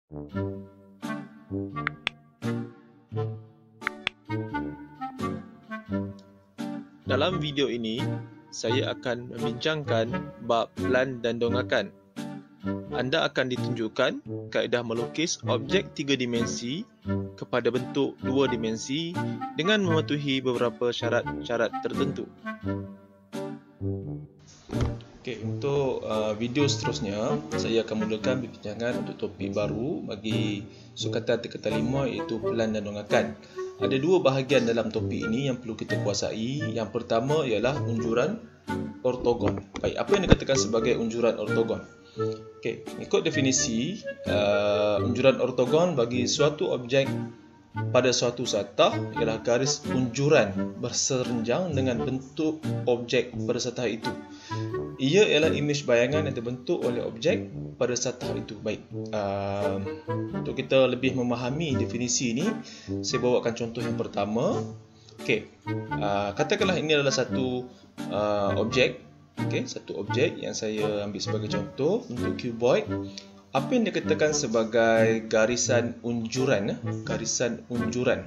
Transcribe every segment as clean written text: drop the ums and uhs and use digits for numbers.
Dalam video ini, saya akan membincangkan bab plan dan dongakan. Anda akan ditunjukkan kaedah melukis objek 3 dimensi kepada bentuk 2 dimensi dengan mematuhi beberapa syarat-syarat tertentu. Okey, untuk video seterusnya, saya akan mulakan perbincangan untuk topik baru bagi sukatan tingkatan 5 iaitu plan dan dongakan. Ada dua bahagian dalam topik ini yang perlu kita kuasai. Yang pertama ialah unjuran ortogon. Baik, apa yang dikatakan sebagai unjuran ortogon? Okey, ikut definisi, unjuran ortogon bagi suatu objek pada suatu satah ialah garis unjuran berserenjang dengan bentuk objek pada satah itu. Ia ialah imej bayangan yang terbentuk oleh objek pada satah itu. Baik, untuk kita lebih memahami definisi ini, saya bawakan contoh yang pertama. Okey, katakanlah ini adalah satu objek. Okey, satu objek yang saya ambil sebagai contoh untuk cuboid. Apa yang dikatakan sebagai garisan unjuran? Garisan unjuran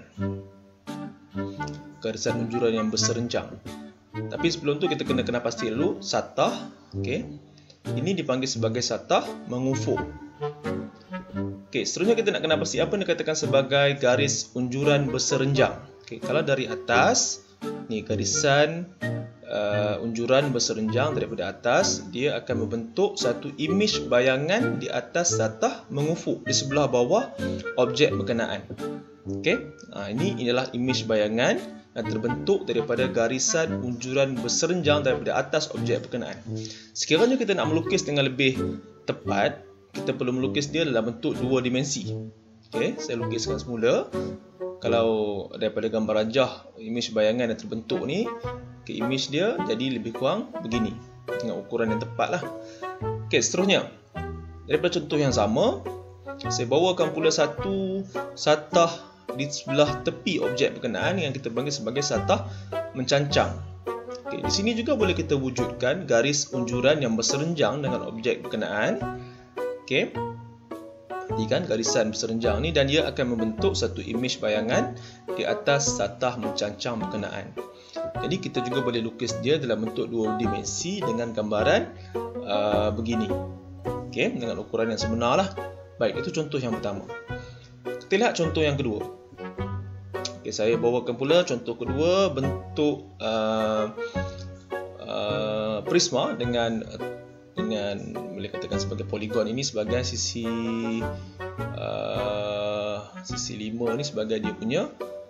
yang berserenjang. Tapi sebelum tu kita kena pasti dulu satah. Okey, ini dipanggil sebagai satah mengufuk. Okey, seterusnya kita nak kena pasti apa yang dikatakan sebagai garis unjuran berserenjang. Okey, kalau dari atas ni garisan unjuran berserenjang daripada atas, dia akan membentuk satu imej bayangan di atas satah mengufuk di sebelah bawah objek berkenaan. Okey, ini adalah imej bayangan yang terbentuk daripada garisan unjuran berserenjang daripada atas objek berkenaan. Sekiranya kita nak melukis dengan lebih tepat, kita perlu melukis dia dalam bentuk 2 dimensi. Okey, saya lukiskan semula. Kalau daripada gambar rajah imej bayangan yang terbentuk ni, ke imej dia jadi lebih kurang begini dengan ukuran yang tepat lah. Okey, seterusnya daripada contoh yang sama, saya bawakan pula satu satah di sebelah tepi objek berkenaan yang kita panggil sebagai satah mencancang. Okey, di sini juga boleh kita wujudkan garis unjuran yang berserenjang dengan objek berkenaan. Okey, perhatikan garisan berserenjang ni dan dia akan membentuk satu imej bayangan di atas satah mencancang berkenaan. Jadi kita juga boleh lukis dia dalam bentuk 2 dimensi dengan gambaran begini. Okey, dengan ukuran yang sebenar lah. Baik, itu contoh yang pertama. Kita lihat contoh yang kedua. Okey, saya bawakan pula contoh kedua bentuk prisma dengan boleh katakan sebagai poligon. Ini sebagai sisi 5 ni sebagai dia punya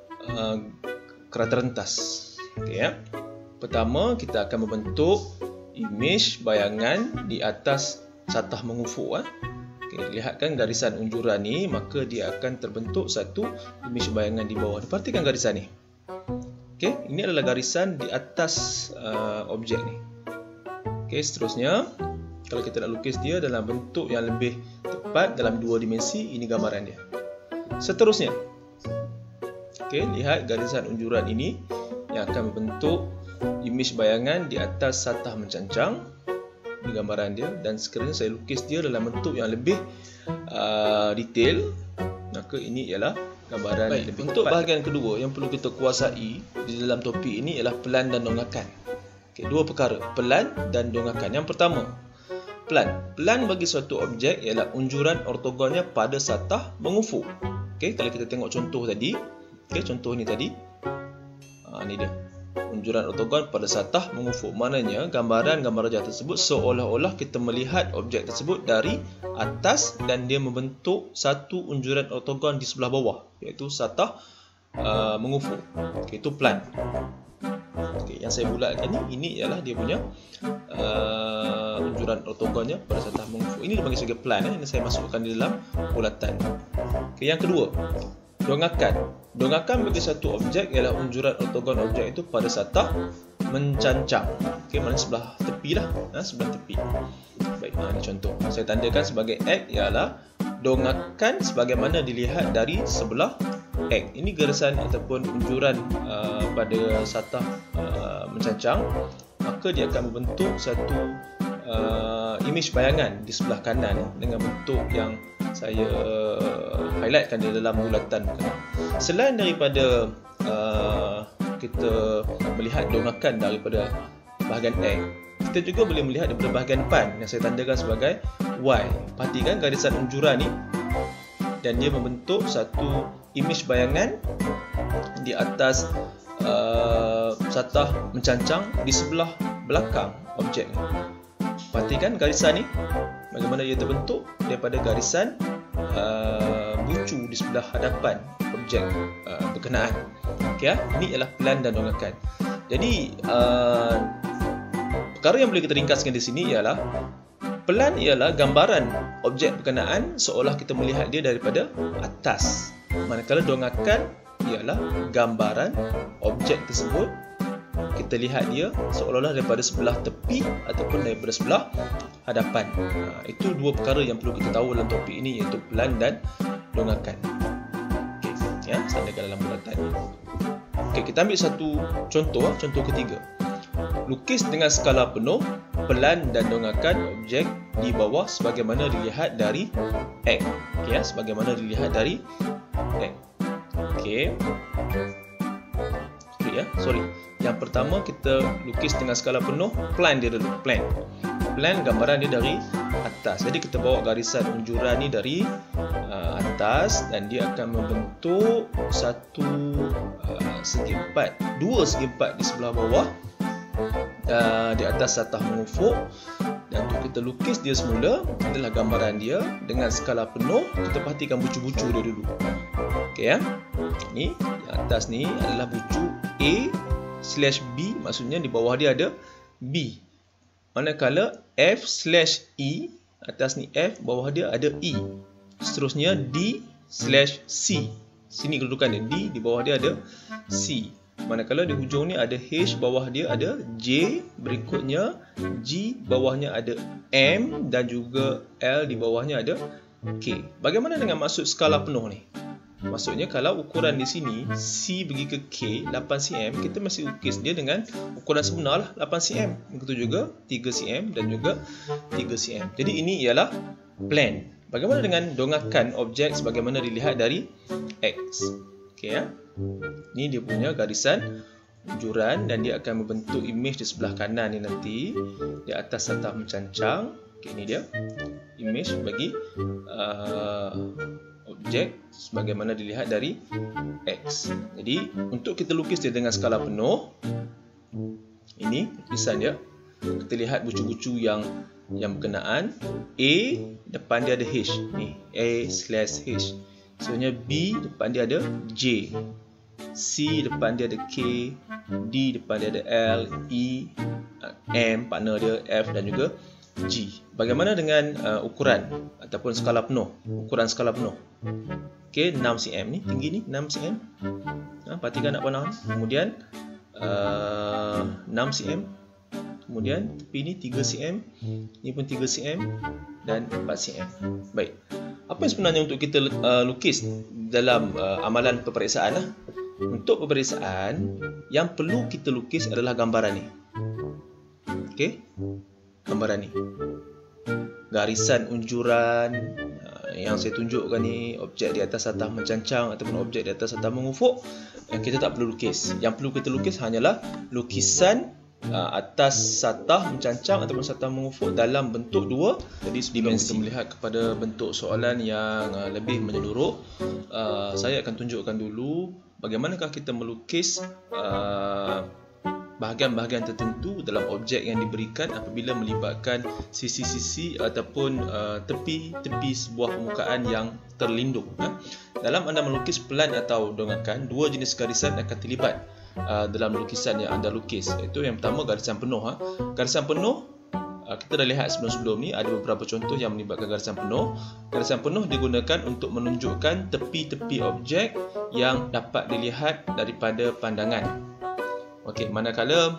kerata rentas. Okey, ya. Pertama, kita akan membentuk imej bayangan di atas satah mengufuk. Okey, lihatkan garisan unjuran ni, maka dia akan terbentuk satu imej bayangan di bawah. Perhatikan garisan ni. Okey, ini adalah garisan di atas objek ni. Okey, seterusnya kalau kita nak lukis dia dalam bentuk yang lebih tepat dalam 2 dimensi, ini gambaran dia. Seterusnya, okey, lihat garisan unjuran ini yang akan membentuk imej bayangan di atas satah mencancang. Ini gambaran dia, dan sekiranya saya lukis dia dalam bentuk yang lebih detail, maka ini ialah gambaran. Baik, lebih untuk tepat. Bahagian kedua yang perlu kita kuasai di dalam topik ini ialah plan dan dongakan. Okey, dua perkara, plan dan dongakan. Yang pertama, plan. Plan bagi suatu objek ialah unjuran ortogonnya pada satah mengufuk. Okey, kalau kita tengok contoh tadi, okey, contoh ni tadi, ni dia. Unjuran ortogon pada satah mengufuk. Maknanya gambar rajah tersebut seolah-olah kita melihat objek tersebut dari atas dan dia membentuk satu unjuran ortogon di sebelah bawah, iaitu satah mengufuk. Okey, itu plan. Okey, yang saya bulatkan ini ialah dia punya unjuran ortogonnya pada satah mengufuk. Ini dipanggil sebagai plan. Ini saya masukkan di dalam bulatan. Okey, yang kedua, dongakan. Dongakan bagi satu objek ialah unjuran ortogon objek itu pada satah mencancang. Okey, maknanya sebelah tepi lah, sebelah tepi. Baik, ini contoh. Saya tandakan sebagai X ialah dongakan sebagaimana dilihat dari sebelah X. Ini garisan ataupun unjuran pada satah mencancang, maka dia akan membentuk satu imej bayangan di sebelah kanan dengan bentuk yang saya highlightkan di dalam bulatan berkenaan. Selain daripada kita melihat dongakan daripada bahagian X, kita juga boleh melihat daripada bahagian pan yang saya tandakan sebagai Y. Perhatikan garisan unjuran ni, dan dia membentuk satu imej bayangan di atas satah mencancang di sebelah belakang objek ni. Perhatikan garisan ni, bagaimana dia terbentuk daripada garisan bucu di sebelah hadapan objek berkenaan. Okay, ini ialah pelan dan dongakan. Jadi perkara yang boleh kita ringkaskan di sini ialah pelan ialah gambaran objek berkenaan seolah kita melihat dia daripada atas, manakala dongakan ialah gambaran objek tersebut kita lihat dia seolah-olah daripada sebelah tepi ataupun daripada sebelah hadapan. Itu dua perkara yang perlu kita tahu dalam topik ini, iaitu pelan dan dongakan. Okey, ya, saya tandakan dalam bulatan. Okey, kita ambil satu contoh, contoh ketiga. Lukis dengan skala penuh pelan dan dongakan objek di bawah sebagaimana dilihat dari X. Okey, ya, sebagaimana dilihat dari X. Okey. Sorry. Yang pertama kita lukis dengan skala penuh, plan dia dulu, plan. Plan gambaran dia dari atas. Jadi kita bawa garisan unjuran ni dari atas dan dia akan membentuk satu segi empat, dua segi empat di sebelah bawah di atas satah mengufuk. Dan untuk kita lukis dia semula adalah gambaran dia dengan skala penuh. Kita perhatikan bucu-bucu dia dulu. Okey, ya. Ni di atas ni adalah bucu A/B, maksudnya di bawah dia ada B. Manakala F/E, atas ni F, bawah dia ada E. Seterusnya D/C. Sini kedudukan dia D, di bawah dia ada C. Manakala di hujung ni ada H, bawah dia ada J, berikutnya G, bawahnya ada M, dan juga L, di bawahnya ada K. Bagaimana dengan maksud skala penuh ni? Maksudnya kalau ukuran di sini C pergi ke K 8 cm, kita mesti lukis dia dengan ukuran sebenar lah 8 cm. Begitu juga 3 cm dan juga 3 cm. Jadi ini ialah plan. Bagaimana dengan dongakan objek sebagaimana dilihat dari X? Okey, ya. Ini dia punya garisan unjuran dan dia akan membentuk imej di sebelah kanan ni nanti di atas satah mencancang. Okey, ini dia imej bagi objek sebagaimana dilihat dari X. Jadi untuk kita lukis dia dengan skala penuh, ini lukisan dia. Kita lihat bucu-bucu yang berkenaan. A depan dia ada H, ni A/H. Sebenarnya B depan dia ada J, C depan dia ada K, D depan dia ada L, E, M partner dia F dan juga G. Bagaimana dengan ukuran ataupun skala penuh? Ukuran skala penuh. Okey, 6 cm ni, tinggi ni 6 cm. Perhatikan nak panah. Kemudian 6 cm. Kemudian tepi ni 3 cm. Ni pun 3 cm dan 4 cm. Baik. Apa yang sebenarnya untuk kita lukis dalam amalan peperiksaan lah? Untuk peperiksaan, yang perlu kita lukis adalah gambaran ni. Okey, gambaran ni, garisan unjuran yang saya tunjukkan ni, objek di atas satah mencancang ataupun objek di atas satah mengufuk, kita tak perlu lukis. Yang perlu kita lukis hanyalah lukisan atas satah mencancang ataupun satah mengufuk dalam bentuk dua dimensi. Kita melihat kepada bentuk soalan yang lebih menyeluruh, saya akan tunjukkan dulu bagaimanakah kita melukis bahagian-bahagian tertentu dalam objek yang diberikan apabila melibatkan sisi-sisi ataupun tepi-tepi sebuah permukaan yang terlindung. Dalam anda melukis pelan atau dongakan, dua jenis garisan akan terlibat dalam lukisan yang anda lukis, iaitu yang pertama garisan penuh. Garisan penuh kita dah lihat sebelum-sebelum ni ada beberapa contoh yang melibatkan garisan penuh. Garisan penuh digunakan untuk menunjukkan tepi-tepi objek yang dapat dilihat daripada pandangan. Okey, manakala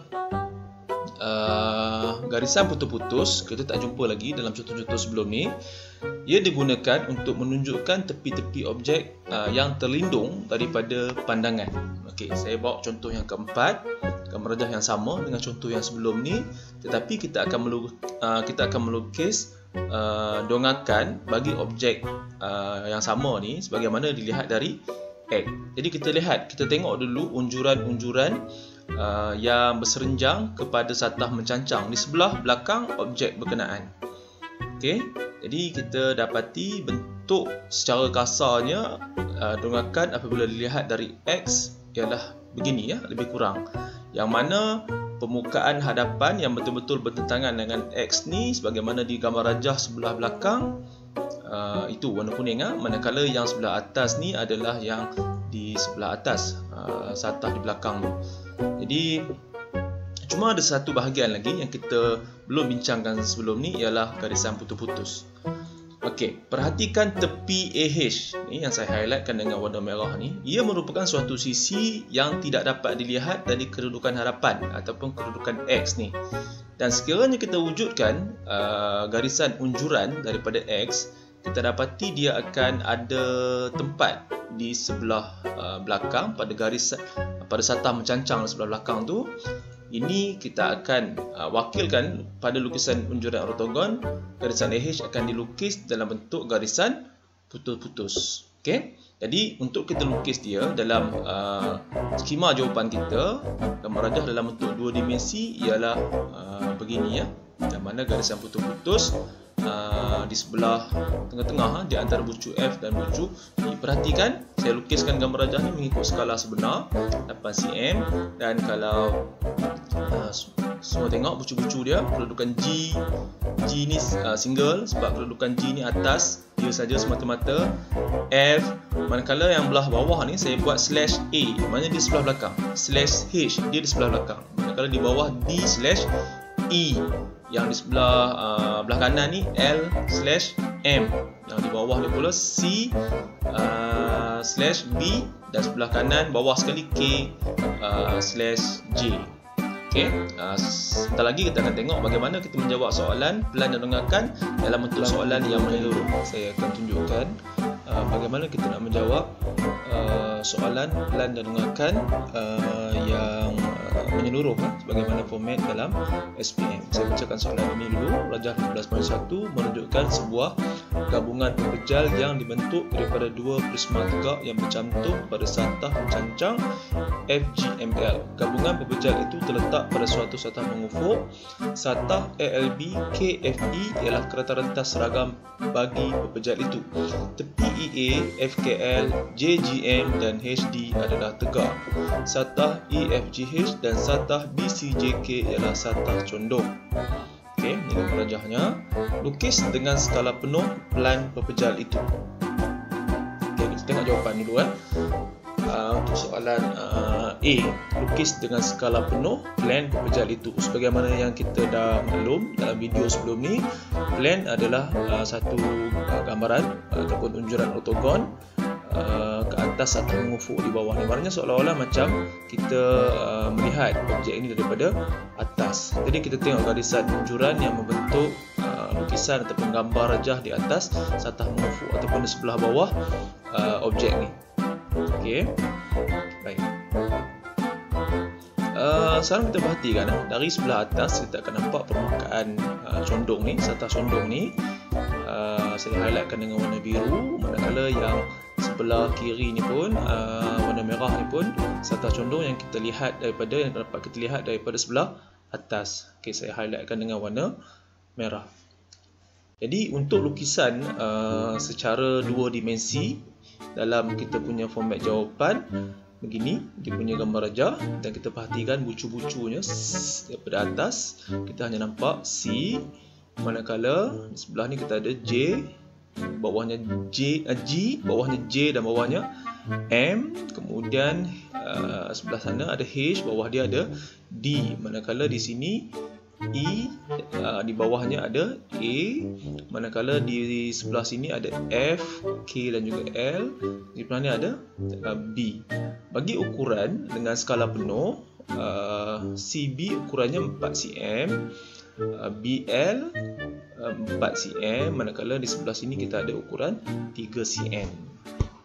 garisan putus-putus kita tak jumpa lagi dalam contoh-contoh sebelum ni. Ia digunakan untuk menunjukkan tepi-tepi objek yang terlindung daripada pandangan. Okey, saya bawa contoh yang keempat, gambar rajah yang sama dengan contoh yang sebelum ni, tetapi kita akan melukis dongangkan bagi objek yang sama ni sebagaimana dilihat dari X. Jadi kita tengok dulu unjuran-unjuran yang berserenjang kepada satah mencancang di sebelah belakang objek berkenaan. Okey, jadi kita dapati bentuk secara kasarnya dongangkan apabila dilihat dari X ialah begini ya, lebih kurang. Yang mana permukaan hadapan yang betul-betul bertentangan dengan X ni sebagaimana di gambar rajah sebelah belakang itu warna kuning manakala yang sebelah atas ni adalah yang di sebelah atas satah di belakang tu. Jadi cuma ada satu bahagian lagi yang kita belum bincangkan sebelum ni ialah garisan putus-putus. Okey, perhatikan tepi AH ni yang saya highlightkan dengan warna merah ni. Ia merupakan suatu sisi yang tidak dapat dilihat dari kedudukan hadapan ataupun kedudukan X ni. Dan sekiranya kita wujudkan garisan unjuran daripada X, kita dapati dia akan ada tempat di sebelah belakang pada satah mencancang sebelah belakang tu. Ini kita akan wakilkan pada lukisan unjuran ortogon. Garisan AH akan dilukis dalam bentuk garisan putus-putus. Okey. Jadi untuk kita lukis dia dalam skema jawapan kita, gambar rajah dalam bentuk dua dimensi ialah begini ya. Yang mana garisan putus-putus di sebelah tengah-tengah di antara bucu F dan bucu E. Perhatikan, saya lukiskan gambar rajah ni mengikut skala sebenar 8 cm, dan kalau semua tengok bucu-bucu dia, kedudukan G ni single sebab kedudukan G ni atas dia saja semata-mata. F, manakala yang belah bawah ni saya buat slash A, maknanya di sebelah belakang. Slash H, dia di sebelah belakang. Manakala di bawah D slash E, yang di sebelah belah kanan ni L slash M, yang di bawah ni pula C slash B, dan sebelah kanan bawah sekali K slash J. Okey, sebentar lagi kita akan tengok bagaimana kita menjawab soalan pelan dan dongangkan dalam bentuk soalan yang menyeluruh. Saya akan tunjukkan bagaimana kita nak menjawab soalan pelan dan dongangkan yang menyeluruh sebagaimana format dalam SPM. Saya bacakan soalan ini dulu. Rajah 15.1 menunjukkan sebuah gabungan pepejal yang dibentuk daripada dua prisma tegak yang bercantum pada satah mencancang FGML. Gabungan pepejal itu terletak pada suatu satah mengufuk. Satah ALB KFE ialah kerata rentas seragam bagi pepejal itu. Tepi EA, FKL, JGM dan HD adalah tegak. Satah EFGH dan satah BCJK ialah satah condong. Okey, ini gambar rajahnya. Lukis dengan skala penuh pelan pepejal itu. Okey, kita tengok jawapan dulu untuk soalan A, lukis dengan skala penuh plan pepejal itu. Sebagaimana yang kita dah maklum dalam video sebelum ni, plan adalah satu gambaran ataupun unjuran ortogon ke atas atau mengufuk di bawah ni. Maknanya seolah-olah macam kita melihat objek ini daripada atas. Jadi kita tengok garisan unjuran yang membentuk lukisan ataupun gambar rajah di atas satah mengufuk ataupun di sebelah bawah objek ni. Okey, baik. Sekarang kita perhatikan dari sebelah atas kita akan nampak permukaan condong ni, satah condong ni. Saya highlightkan dengan warna biru, manakala yang sebelah kiri ni pun warna merah ni pun satah condong yang dapat kita lihat daripada sebelah atas. Okey, saya highlightkan dengan warna merah. Jadi untuk lukisan secara dua dimensi dalam kita punya format jawapan begini, dia punya gambar rajah, dan kita perhatikan bucu-bucunya daripada atas kita hanya nampak C, manakala di sebelah ni kita ada J, bawahnya G, bawahnya J dan bawahnya M, kemudian sebelah sana ada H, bawah dia ada D, manakala di sini E, di bawahnya ada A, manakala di sebelah sini ada F, K dan juga L, di sebelah ni ada B. Bagi ukuran dengan skala penuh, CB ukurannya 4 cm, BL 4 cm, manakala di sebelah sini kita ada ukuran 3 cm.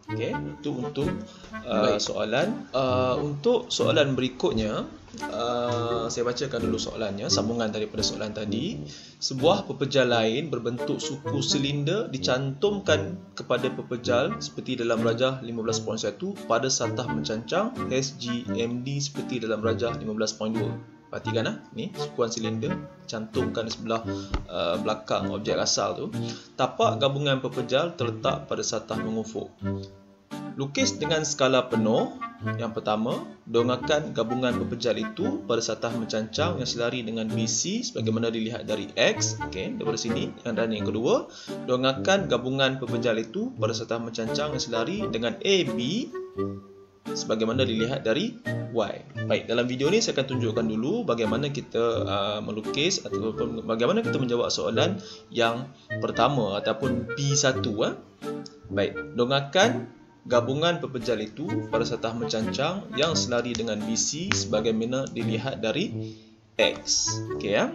Okey, itu untuk soalan. Untuk soalan berikutnya, saya bacakan dulu soalannya, sambungan daripada soalan tadi. Sebuah pepejal lain berbentuk suku silinder dicantumkan kepada pepejal seperti dalam rajah 15.1 pada satah mencancang SGMD seperti dalam rajah 15.2. Perhatikan ni sukuan silinder cantumkan di sebelah belakang objek asal tu. Tapak gabungan pepejal terletak pada satah mengufuk. Lukis dengan skala penuh. Yang pertama, dongakkan gabungan pepejal itu pada satah mencancang yang selari dengan BC sebagaimana dilihat dari X. Okey, daripada sini. Dan yang kedua, dongakkan gabungan pepejal itu pada satah mencancang yang selari dengan AB sebagaimana dilihat dari Y. Baik, dalam video ni saya akan tunjukkan dulu bagaimana kita melukis ataupun bagaimana kita menjawab soalan yang pertama ataupun P1. Baik, dongakkan gabungan pepejal itu pada satah mencancang yang selari dengan BC sebagaimana dilihat dari X. Okey ya.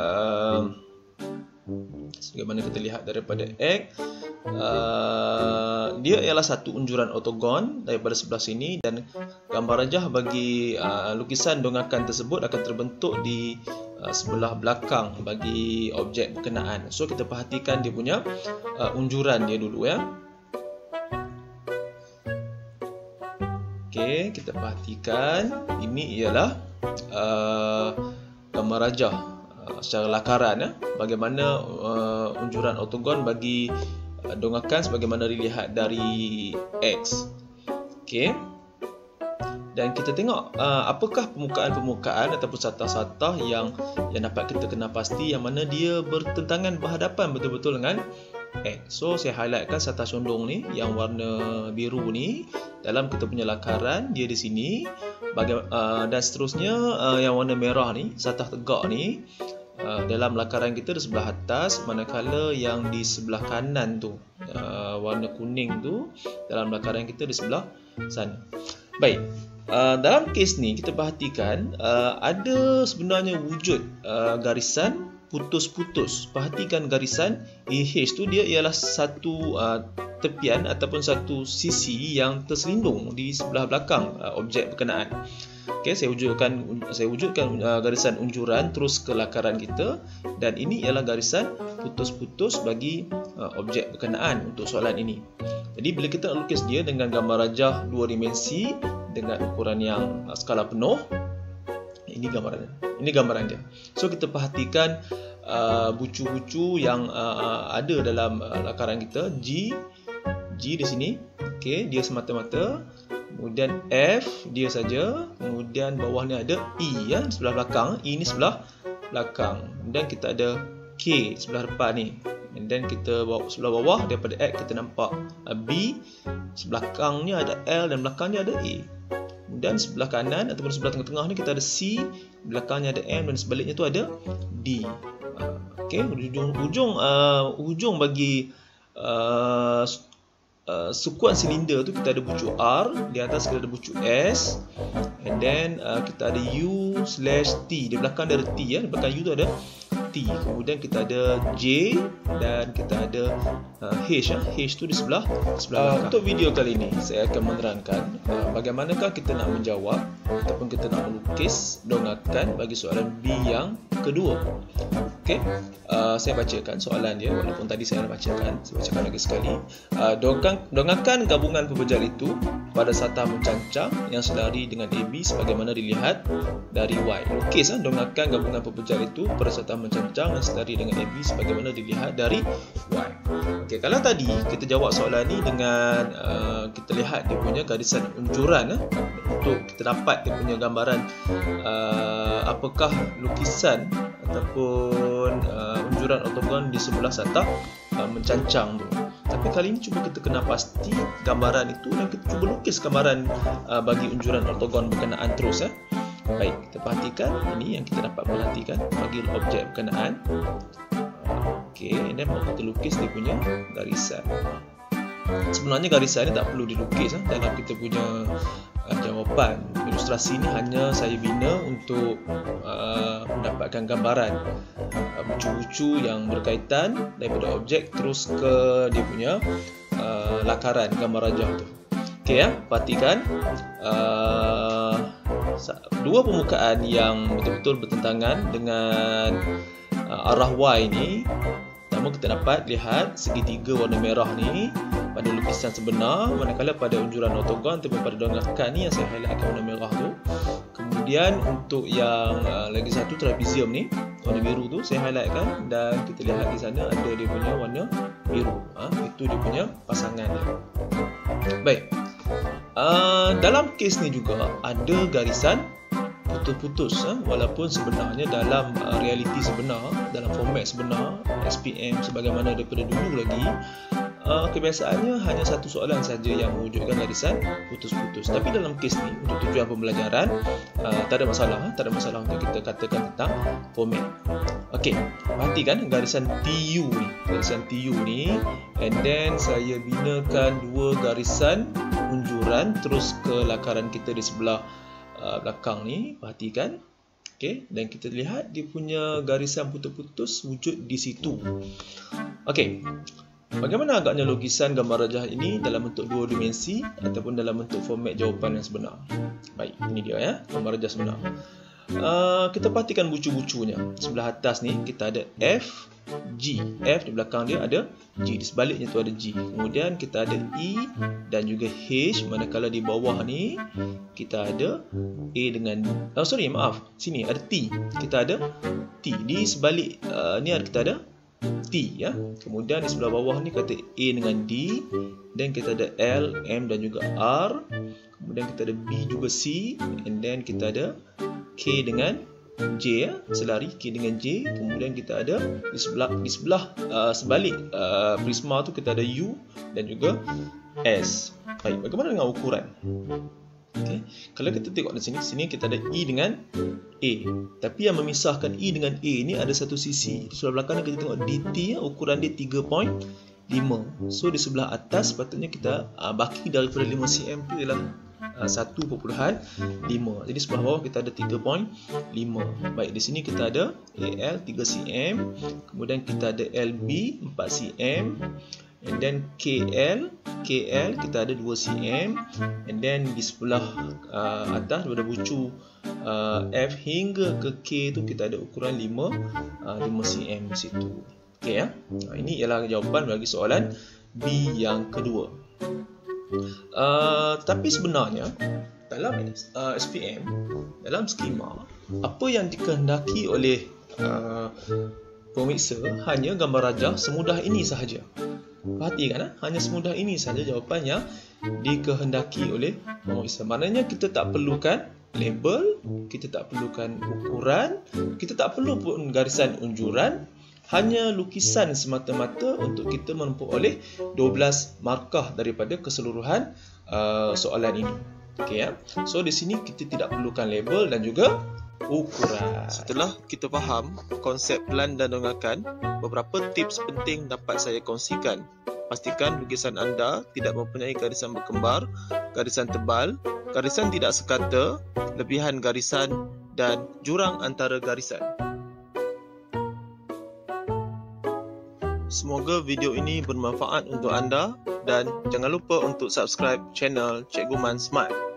Sebagaimana kita lihat daripada X, dia ialah satu unjuran ortogon daripada sebelah sini dan gambar rajah bagi lukisan dongakan tersebut akan terbentuk di sebelah belakang bagi objek berkenaan. So kita perhatikan dia punya unjuran dia dulu ya. Okey, kita perhatikan ini ialah gambar rajah secara lakaran ya, bagaimana unjuran ortogon bagi dongakan sebagaimana dilihat dari X. Okey. Dan kita tengok apakah permukaan-permukaan ataupun satah-satah yang dapat kita kenal pasti yang mana dia bertentangan berhadapan betul-betul dengan X. So saya highlightkan satah condong ni yang warna biru ni dalam kita punya lakaran dia di sini. Dan seterusnya yang warna merah ni, satah tegak ni dalam lakaran kita di sebelah atas, manakala yang di sebelah kanan tu warna kuning tu dalam lakaran kita di sebelah sana. Baik, dalam kes ni kita perhatikan ada sebenarnya wujud garisan putus-putus. Perhatikan garisan AH tu, dia ialah satu tepian ataupun satu sisi yang terselindung di sebelah belakang objek berkenaan. Okey, saya wujudkan garisan unjuran terus ke lakaran kita dan ini ialah garisan putus-putus bagi objek berkenaan untuk soalan ini. Jadi bila kita nak lukis dia dengan gambar rajah dua dimensi dengan ukuran yang skala penuh, ini gambaran dia. So kita perhatikan bucu-bucu yang ada dalam lakaran kita. G di sini, okey, dia semata-mata. Kemudian F dia saja. Kemudian bawah ni ada E ya, sebelah belakang. E ni sebelah belakang. Dan kita ada K sebelah depan ni. Dan kita bawa sebelah bawah daripada X kita nampak B, sebelakangnya ada L dan belakangnya ada A. Dan sebelah kanan ataupun sebelah tengah-tengah ni kita ada C, belakangnya ada M dan sebaliknya tu ada D. Okey, hujung bagi sukuan silinder tu kita ada bucu R, di atas kita ada bucu S, and then kita ada U/T, di belakang ada T ya, di belakang U tu ada T. Kemudian kita ada J dan kita ada H ya. H tu di sebelah belakang. Untuk video kali ini saya akan menerangkan bagaimanakah kita nak menjawab ataupun kita nak melukis dongakan bagi soalan B yang kedua. Okey, saya bacakan soalan dia walaupun tadi saya dah bacakan. Saya bacakan lagi sekali. Dongakan gabungan pepejal itu pada satah mencancang yang selari dengan AB sebagaimana dilihat dari Y. Lukis dongakan gabungan pepejal itu pada satah mencancang yang selari dengan AB sebagaimana dilihat dari Y. Okey, kalau tadi kita jawab soalan ni dengan kita lihat dia punya garisan unjuran untuk kita dapat dia punya gambaran apakah lukisan ataupun unjuran ortogon di sebelah satah mencancang tu. Tapi kali ini cuba kita kenal pasti gambaran itu dan kita cuba lukis gambaran bagi unjuran ortogon berkenaan terus ya. Baik, kita perhatikan ini yang kita dapat perhatikan bagi objek berkenaan. Okey, dan mau kita lukis dia punya garisan. Sebenarnya garisan ni tak perlu dilukis dalam kita punya jawapan. Ilustrasi ni hanya saya bina untuk mendapatkan gambaran bucu-bucu yang berkaitan daripada objek terus ke dia punya lakaran gambar rajah tu. Okey ya, perhatikan dua permukaan yang betul-betul bertentangan dengan arah Y ni. Namun kita dapat lihat segitiga warna merah ni pada lukisan sebenar, manakala pada unjuran ortogon ataupun pada donghakan ni yang saya highlightkan warna merah tu. Kemudian untuk yang lagi satu trapezium ni, warna biru tu saya highlightkan, dan kita lihat di sana ada dia punya warna biru. Itu dia punya pasangan dia. Baik. Dalam kes ni juga ada garisan putus-putus, walaupun sebenarnya dalam realiti sebenar, dalam format sebenar SPM sebagaimana daripada dulu lagi, kebiasaannya hanya satu soalan saja yang mewujudkan garisan putus-putus. Tapi dalam kes ni untuk tujuan pembelajaran tak ada masalah untuk kita katakan tentang format. Okey, perhatikan garisan TU ni, and then saya binakan dua garisan unjuran terus ke lakaran kita di sebelah belakang ni. Perhatikan. Okey, dan kita lihat dia punya garisan putus-putus wujud di situ. Okey, bagaimana agaknya lukisan gambar rajah ini dalam bentuk dua dimensi ataupun dalam bentuk format jawapan yang sebenar? Baik, ini dia ya, gambar rajah sebenar. Kita perhatikan bucu-bucunya. Sebelah atas ni kita ada F, G. F di belakang dia ada G, di sebaliknya tu ada G. Kemudian kita ada E dan juga H, manakala di bawah ni kita ada A dengan sini ada T. Kita ada T. Di sebalik ni kita ada T ya. Kemudian di sebelah bawah ni kata A dengan D, dan kita ada L, M dan juga R. Kemudian kita ada B juga C, and then kita ada K dengan J ya, selari K dengan J. Kemudian kita ada di sebelah sebalik prisma tu kita ada U dan juga S. Baik, bagaimana dengan ukuran? Okay. Kalau kita tengok di sini kita ada E dengan A. Tapi yang memisahkan E dengan A ni ada satu sisi. Di sebelah belakang ni kita tengok DT ya, ukuran dia 3.5. So di sebelah atas patutnya kita baki daripada 5 cm tu ialah 1.5. Jadi sebelah bawah kita ada 3.5. Baik, di sini kita ada AL 3 cm, kemudian kita ada LB 4 cm, and then KL kita ada 2 cm, and then di sebelah atas pada bucu F hingga ke K tu kita ada ukuran 5 cm di situ. Okey ya. Ini ialah jawapan bagi soalan B yang kedua. Tapi sebenarnya dalam SPM, dalam skema, apa yang dikehendaki oleh pemeriksa hanya gambar rajah semudah ini sahaja. Perhatikan, hanya semudah ini sahaja jawapan yang dikehendaki oleh pemeriksa. Maknanya kita tak perlukan label, kita tak perlukan ukuran, kita tak perlu pun garisan unjuran. Hanya lukisan semata-mata untuk kita menempuh oleh 12 markah daripada keseluruhan soalan ini. Okey ya. So di sini kita tidak perlukan label dan juga ukuran. Setelah kita faham konsep pelan dan donghakan, beberapa tips penting dapat saya kongsikan. Pastikan lukisan anda tidak mempunyai garisan berkembar, garisan tebal, garisan tidak sekata, lebihan garisan dan jurang antara garisan. Semoga video ini bermanfaat untuk anda, dan jangan lupa untuk subscribe channel Cikgu Man Smart.